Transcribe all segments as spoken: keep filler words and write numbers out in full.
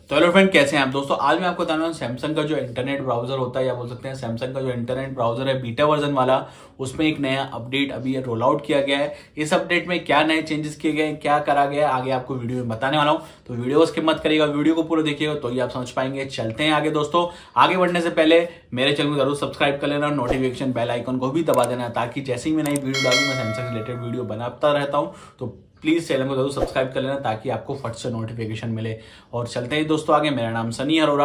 तो hello friend, कैसे हैं आप दोस्तों। आज मैं आपको बताने वाला हूं सैमसंग का जो इंटरनेट ब्राउजर होता है या बोल सकते हैं सैमसंग का जो इंटरनेट ब्राउजर है बीटा वर्जन वाला, उसमें एक नया अपडेट अभी रोल आउट किया गया है। इस अपडेट में क्या नए चेंजेस किए गए हैं, क्या करा गया है, आगे आपको वीडियो में बताने वाला हूं। तो वीडियो को स्किप मत करिएगा, वीडियो को पूरा देखिएगा तो ही आप समझ पाएंगे। चलते हैं आगे दोस्तों। आगे बढ़ने से पहले मेरे चैनल को जरूर सब्सक्राइब कर लेना, नोटिफिकेशन बेल आइकन को भी दबा देना, ताकि जैसे ही मैं नई वीडियो डालूं, मैं सैमसंग से रिलेटेड वीडियो बनाता रहता हूं, तो प्लीज चैनल को जरूर सब्सक्राइब कर लेना ताकि आपको फट से नोटिफिकेशन मिले। और चलते हैं दोस्तों आगे। मेरा नाम सनी अरोरा।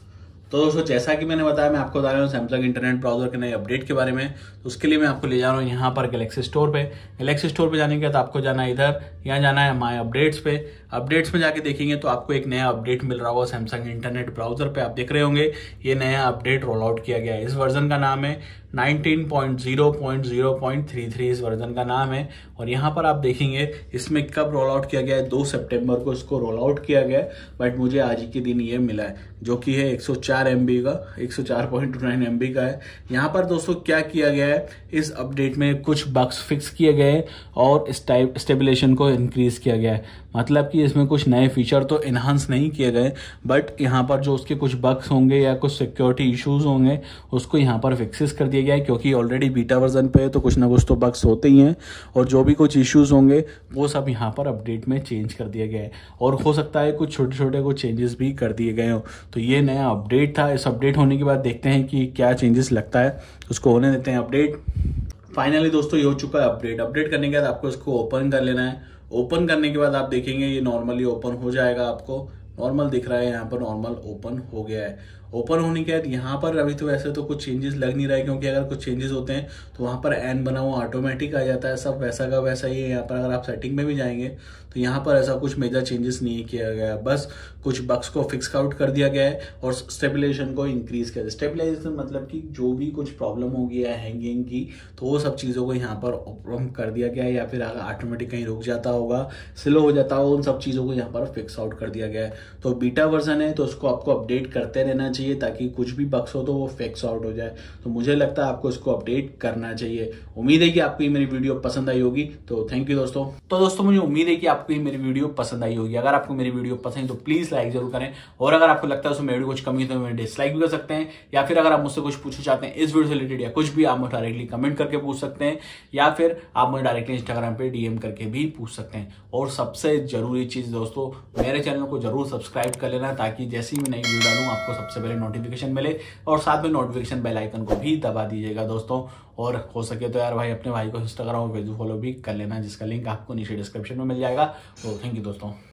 तो दोस्तों जैसा कि मैंने बताया, मैं आपको बता रहा हूँ सैमसंग इंटरनेट ब्राउजर के नए अपडेट के बारे में। तो उसके लिए मैं आपको ले जा रहा हूँ यहाँ पर गैलेक्सी स्टोर पे। गैलेक्सी स्टोर पे जाने के बाद आपको जाना है इधर, यहाँ जाना है माय अपडेट्स पे। अपडेट्स में जाके देखेंगे तो आपको एक नया अपडेट मिल रहा होगा सैमसंग इंटरनेट ब्राउजर पे। आप देख रहे होंगे ये नया अपडेट रोल आउट किया गया है। इस वर्जन का नाम है nineteen point zero point zero point three three इस वर्जन का नाम है। और यहाँ पर आप देखेंगे इसमें कब रोल आउट किया गया है, दो सितंबर को इसको रोल आउट किया गया है। बट मुझे आज ही के दिन ये मिला है, जो कि है एक सौ चार एम बी का, एक सौ चार point two nine M B का है। यहाँ पर दोस्तों क्या किया गया है, इस अपडेट में कुछ बग्स फिक्स किए गए और स्टेबिलेशन को इंक्रीज किया गया है। मतलब कि इसमें कुछ नए फीचर तो इन्हांस नहीं किए गए, बट यहाँ पर जो उसके कुछ बग्स होंगे या कुछ सिक्योरिटी इश्यूज होंगे उसको यहाँ पर फिक्सेस कर दिया गया है। क्योंकि ऑलरेडी बीटा वर्जन पे है तो कुछ ना कुछ तो बग्स होते ही हैं, और जो भी कुछ इश्यूज होंगे वो सब यहाँ पर अपडेट में चेंज कर दिया गया है। और हो सकता है कुछ छोटे छोटे कुछ चेंजेस भी कर दिए गए हो। तो ये नया अपडेट था। इस अपडेट होने के बाद देखते हैं कि क्या चेंजेस लगता है, उसको होने देते हैं अपडेट। फाइनली दोस्तों ये हो चुका है अपडेट। अपडेट करने के बाद आपको इसको ओपन कर लेना है। ओपन करने के बाद आप देखेंगे ये नॉर्मली ओपन हो जाएगा। आपको नॉर्मल दिख रहा है, यहाँ पर नॉर्मल ओपन हो गया है। ओपन होने के बाद यहाँ पर अभी तो वैसे तो कुछ चेंजेस लग नहीं रहा है, क्योंकि अगर कुछ चेंजेस होते हैं तो वहाँ पर एन बना हुआ ऑटोमेटिक आ जाता है। सब वैसा का वैसा ही है। यहाँ पर अगर आप सेटिंग में भी जाएंगे तो यहाँ पर ऐसा कुछ मेजर चेंजेस नहीं किया गया, बस कुछ बग्स को फिक्स आउट कर दिया गया है और स्टेबिलाईजेशन को इंक्रीज किया। स्टेबिलाईजेशन मतलब कि जो भी कुछ प्रॉब्लम होगी या हैंगिंग की, तो वो सब चीज़ों को यहाँ पर कर दिया गया है। या फिर अगर ऑटोमेटिक कहीं रुक जाता होगा, स्लो हो जाता होगा, उन सब चीज़ों को यहाँ पर फिक्स आउट कर दिया गया है। तो बीटा वर्जन है तो उसको आपको अपडेट करते रहना चाहिए, ताकि कुछ भी बग्स हो तो वो फिक्स आउट हो जाए। तो मुझे लगता है आपको इसको अपडेट करना चाहिए। उम्मीद है कि आपको ये मेरी वीडियो पसंद आई होगी। तो थैंक यू दोस्तों। तो दोस्तों मुझे उम्मीद है कि आपको ये मेरी वीडियो पसंद आई होगी। अगर आपको मेरी वीडियो पसंद है तो प्लीज लाइक जरूर करें, और अगर आपको लगता है उसमें वीडियो कुछ कमी है तो डिसलाइक भी कर सकते हैं। या फिर अगर आप मुझसे कुछ पूछना चाहते हैं इस वीडियो से रिलेटेड या कुछ भी, आप मुझे डायरेक्टली कमेंट करके पूछ सकते हैं, या फिर आप मुझे डायरेक्टली इंस्टाग्राम पे डीएम करके भी पूछ सकते हैं। और सबसे जरूरी चीज दोस्तों, मेरे चैनल को जरूर सब्सक्राइब कर लेना, ताकि जैसे ही मैं नई वीडियो डालूं आपको सबसे पहले नोटिफिकेशन मिले। और साथ में नोटिफिकेशन बेल आइकन को भी दबा दीजिएगा दोस्तों। और हो सके तो यार भाई अपने भाई को इंस्टाग्राम और फेसबुक फॉलो भी कर लेना, जिसका लिंक आपको नीचे डिस्क्रिप्शन में मिल जाएगा। तो थैंक यू दोस्तों।